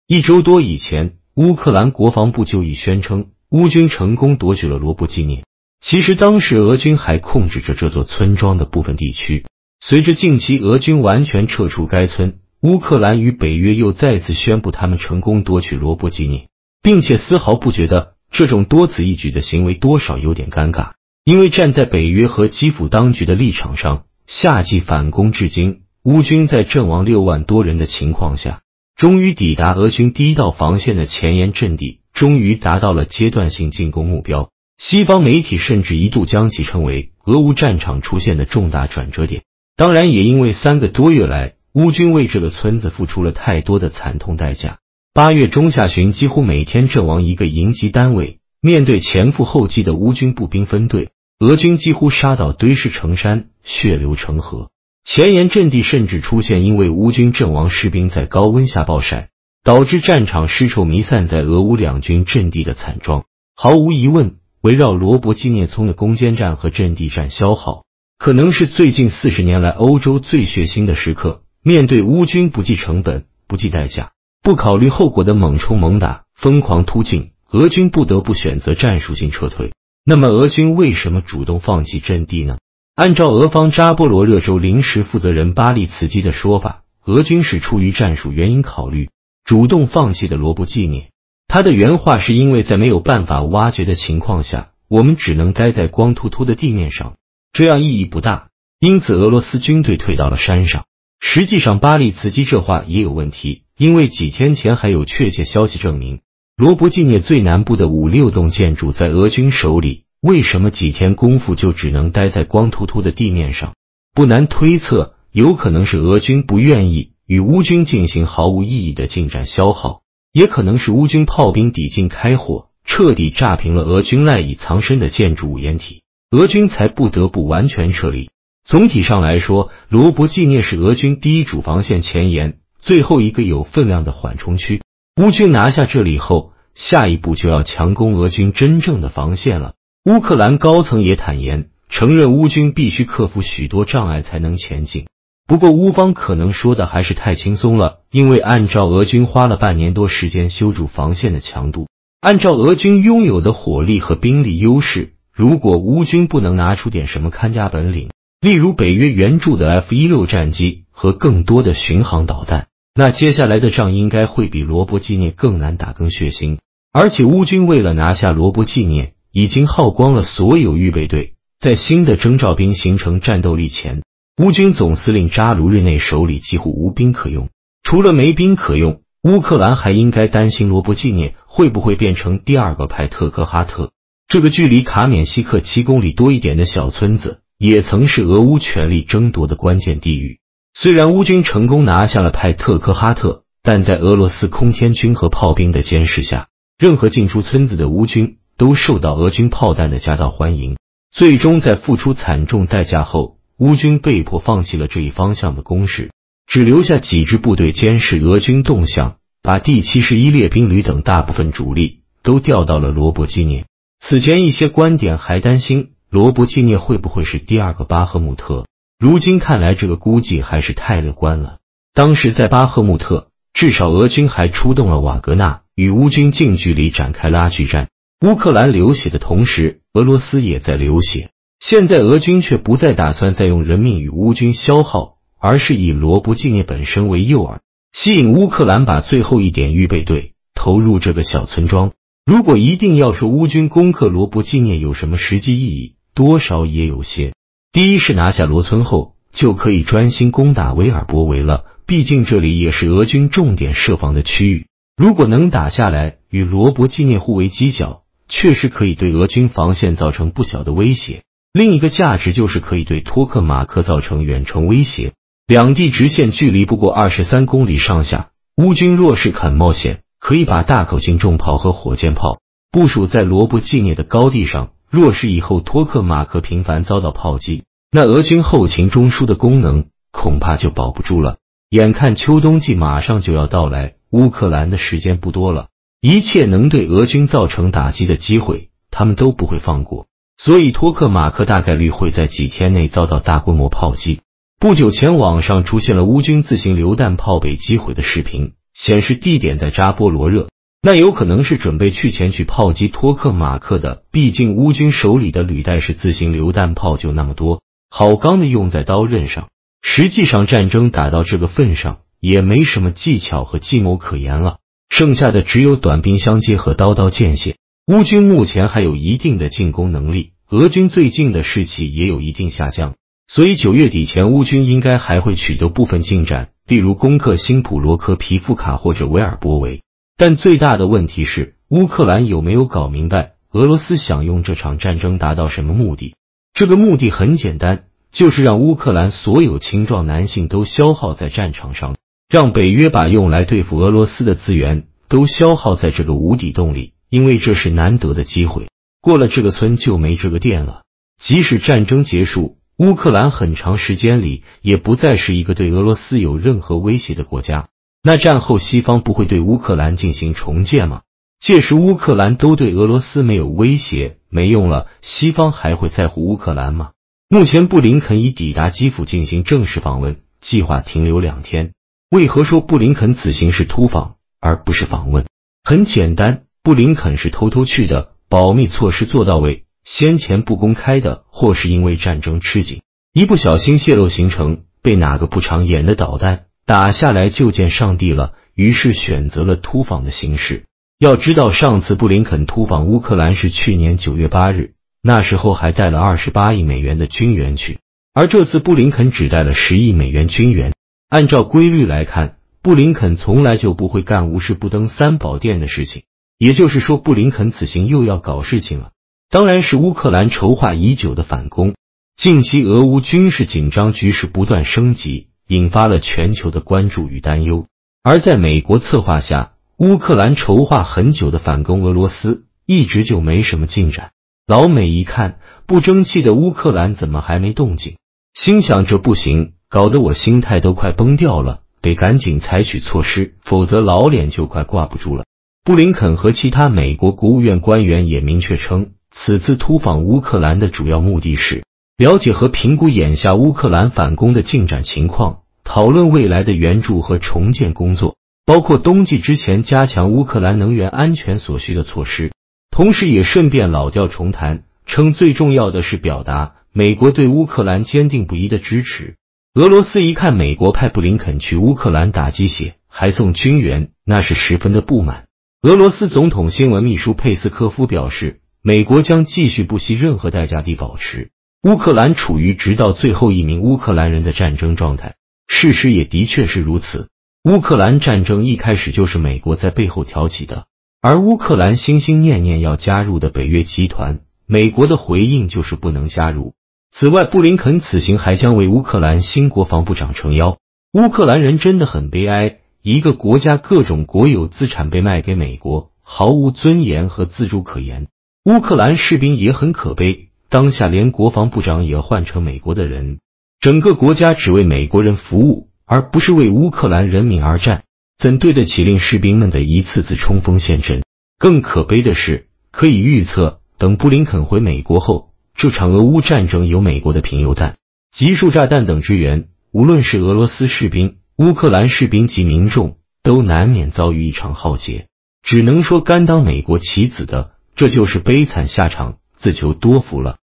1周多以前，乌克兰国防部就已宣称，乌军成功夺取了罗伯基涅。其实当时俄军还控制着这座村庄的部分地区。随着近期俄军完全撤出该村，乌克兰与北约又再次宣布他们成功夺取罗伯基涅，并且丝毫不觉得这种多此一举的行为多少有点尴尬。因为站在北约和基辅当局的立场上，夏季反攻至今，乌军在阵亡6万多人的情况下，终于抵达俄军第一道防线的前沿阵地，终于达到了阶段性进攻目标。西方媒体甚至一度将其称为俄乌战场出现的重大转折点。当然也因为3个多月来，乌军为这个村子付出了太多的惨痛代价。8月中下旬几乎每天阵亡一个营级单位，面对前赴后继的乌军步兵分队，俄军几乎杀到堆尸成山，血流成河。前沿阵地甚至出现因为乌军阵亡士兵在高温下暴晒，导致战场尸臭弥散在俄乌两军阵地的惨状。毫无疑问，围绕罗伯基涅村的攻坚战和阵地战消耗，可能是最近40年来欧洲最血腥的时刻。面对乌军不计成本、不计代价、不考虑后果的猛冲猛打、疯狂突进，俄军不得不选择战术性撤退。那么俄军为什么主动放弃阵地呢？按照俄方扎波罗热州临时负责人巴利茨基的说法，俄军是出于战术原因考虑，主动放弃的罗伯基涅。他的原话是因为在没有办法挖掘的情况下，我们只能待在光秃秃的地面上，这样意义不大，因此俄罗斯军队退到了山上。实际上巴利茨基这话也有问题，因为几天前还有确切消息证明，罗伯基涅最南部的5、6栋建筑在俄军手里，为什么几天功夫就只能待在光秃秃的地面上？不难推测，有可能是俄军不愿意与乌军进行毫无意义的近战消耗，也可能是乌军炮兵抵近开火，彻底炸平了俄军赖以藏身的建筑物掩体，俄军才不得不完全撤离。总体上来说，罗伯基涅是俄军第一主防线前沿，最后一个有分量的缓冲区。乌军拿下这里后，下一步就要强攻俄军真正的防线了。乌克兰高层也坦言，承认乌军必须克服许多障碍才能前进。不过乌方可能说的还是太轻松了，因为按照俄军花了半年多时间修筑防线的强度，按照俄军拥有的火力和兵力优势，如果乌军不能拿出点什么看家本领，例如北约援助的 F-16战机和更多的巡航导弹，那接下来的仗应该会比罗伯基涅更难打更血腥。而且乌军为了拿下罗伯基涅，已经耗光了所有预备队，在新的征召兵形成战斗力前，乌军总司令扎卢日内手里几乎无兵可用。除了没兵可用，乌克兰还应该担心罗伯基涅会不会变成第二个派特克哈特。这个距离卡缅西克7公里多一点的小村子，也曾是俄乌权力争夺的关键地域。虽然乌军成功拿下了派特克哈特，但在俄罗斯空天军和炮兵的监视下，任何进出村子的乌军都受到俄军炮弹的夹道欢迎。最终在付出惨重代价后，乌军被迫放弃了这一方向的攻势，只留下几支部队监视俄军动向，把第71列兵旅等大部分主力都调到了罗伯基涅。此前一些观点还担心罗伯基涅会不会是第二个巴赫穆特，如今看来这个估计还是太乐观了。当时在巴赫穆特，至少俄军还出动了瓦格纳，与乌军近距离展开拉锯战。乌克兰流血的同时，俄罗斯也在流血。现在俄军却不再打算再用人命与乌军消耗，而是以罗伯基涅本身为诱饵，吸引乌克兰把最后一点预备队投入这个小村庄。如果一定要说乌军攻克罗伯基涅有什么实际意义，多少也有些。第一是拿下罗村后，就可以专心攻打维尔波维了，毕竟这里也是俄军重点设防的区域。如果能打下来，与罗伯基涅互为犄角，确实可以对俄军防线造成不小的威胁。另一个价值就是可以对托克马克造成远程威胁。两地直线距离不过23公里上下，乌军若是肯冒险，可以把大口径重炮和火箭炮部署在罗伯基涅的高地上。若是以后托克马克频繁遭到炮击，那俄军后勤中枢的功能恐怕就保不住了。眼看秋冬季马上就要到来，乌克兰的时间不多了，一切能对俄军造成打击的机会，他们都不会放过。所以托克马克大概率会在几天内遭到大规模炮击。不久前网上出现了乌军自行榴弹炮被击毁的视频， 显示地点在扎波罗热，那有可能是准备去前去炮击托克马克的，毕竟乌军手里的履带式自行榴弹炮就那么多，好钢的用在刀刃上。实际上战争打到这个份上，也没什么技巧和计谋可言了，剩下的只有短兵相接和刀刀见血。乌军目前还有一定的进攻能力，俄军最近的士气也有一定下降，所以9月底前乌军应该还会取得部分进展，例如攻克新普罗科皮夫卡或者维尔波维。但最大的问题是，乌克兰有没有搞明白俄罗斯想用这场战争达到什么目的？这个目的很简单，就是让乌克兰所有青壮男性都消耗在战场上，让北约把用来对付俄罗斯的资源都消耗在这个无底洞里，因为这是难得的机会。过了这个村就没这个店了。即使战争结束，乌克兰很长时间里也不再是一个对俄罗斯有任何威胁的国家。那战后西方不会对乌克兰进行重建吗？届时乌克兰都对俄罗斯没有威胁，没用了，西方还会在乎乌克兰吗？目前布林肯已抵达基辅进行正式访问，计划停留2天。为何说布林肯此行是突访而不是访问？很简单，布林肯是偷偷去的，保密措施做到位，先前不公开的，或是因为战争吃紧，一不小心泄露行程，被哪个不长眼的导弹打下来就见上帝了，于是选择了突访的形式。要知道上次布林肯突访乌克兰是去年9月8日，那时候还带了28亿美元的军援去，而这次布林肯只带了10亿美元军援。按照规律来看，布林肯从来就不会干无事不登三宝殿的事情，也就是说布林肯此行又要搞事情了。当然是乌克兰筹划已久的反攻。近期俄乌军事紧张局势不断升级，引发了全球的关注与担忧。而在美国策划下，乌克兰筹划很久的反攻俄罗斯一直就没什么进展。老美一看不争气的乌克兰怎么还没动静，心想这不行，搞得我心态都快崩掉了，得赶紧采取措施，否则老脸就快挂不住了。布林肯和其他美国国务院官员也明确称，此次突访乌克兰的主要目的是了解和评估眼下乌克兰反攻的进展情况，讨论未来的援助和重建工作，包括冬季之前加强乌克兰能源安全所需的措施。同时也顺便老调重弹，称最重要的是表达美国对乌克兰坚定不移的支持。俄罗斯一看美国派布林肯去乌克兰打鸡血，还送军援，那是十分的不满。俄罗斯总统新闻秘书佩斯科夫表示，美国将继续不惜任何代价地保持乌克兰处于直到最后一名乌克兰人的战争状态。事实也的确是如此，乌克兰战争一开始就是美国在背后挑起的，而乌克兰心心念念要加入的北约集团，美国的回应就是不能加入。此外，布林肯此行还将为乌克兰新国防部长撑腰。乌克兰人真的很悲哀，一个国家各种国有资产被卖给美国，毫无尊严和自主可言。乌克兰士兵也很可悲，当下连国防部长也换成美国的人，整个国家只为美国人服务，而不是为乌克兰人民而战，怎对得起令士兵们的一次次冲锋陷阵？更可悲的是，可以预测，等布林肯回美国后，这场俄乌战争有美国的贫铀弹、集束炸弹等支援，无论是俄罗斯士兵、乌克兰士兵及民众，都难免遭遇一场浩劫。只能说甘当美国棋子的，这就是悲惨下场，自求多福了。